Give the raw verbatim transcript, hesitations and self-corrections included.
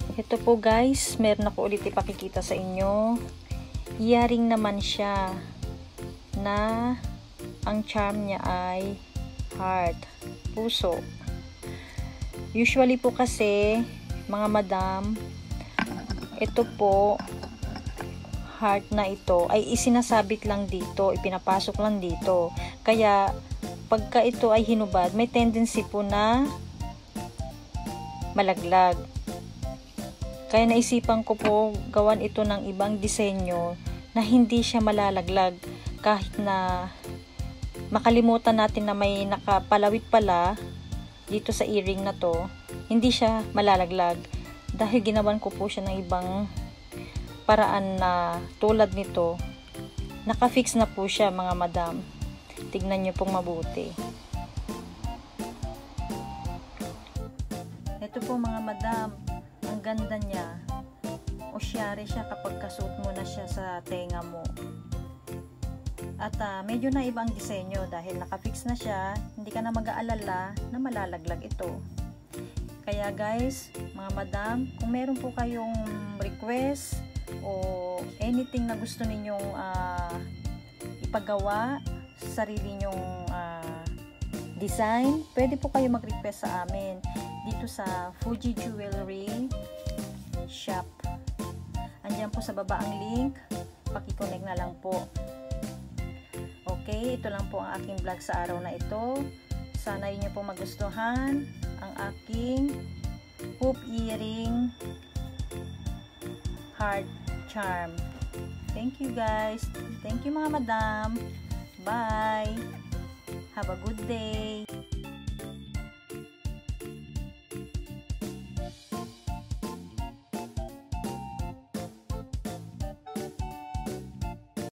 Ito po guys, meron ako ulit ipakikita sa inyo. Earring naman siya na ang charm niya ay heart, puso. Usually po kasi mga madam, ito po heart na ito ay isinasabit lang dito, ipinapasok lang dito. Kaya pagka ito ay hinubad, may tendency po na malaglag. Kaya naisipan ko po gawan ito ng ibang disenyo na hindi siya malalaglag kahit na makalimutan natin na may nakapalawit pala dito sa earring na to, hindi siya malalaglag dahil ginawan ko po siya ng ibang paraan na tulad nito. Naka-fix na po siya mga madam. Tignan nyo pong mabuti. Ito po mga madam, ang ganda niya. O syari siya kapag kasuot mo na siya sa tenga mo. At uh, medyo na ibang disenyo dahil naka-fix na siya, hindi ka na mag-aalala na malalaglag ito. Kaya guys, mga madam, kung meron po kayong request o anything na gusto ninyong uh, ipagawa sa sarili nyong uh, design, pwede po kayo mag-request sa amin dito sa Fuji Jewelry Shop. Andiyan po sa baba ang link, paki-connect na lang po. Okay, ito lang po ang aking vlog sa araw na ito. Sana inyo po magustuhan ang aking hoop earring heart charm. Thank you guys. Thank you mga madam. Bye. Have a good day.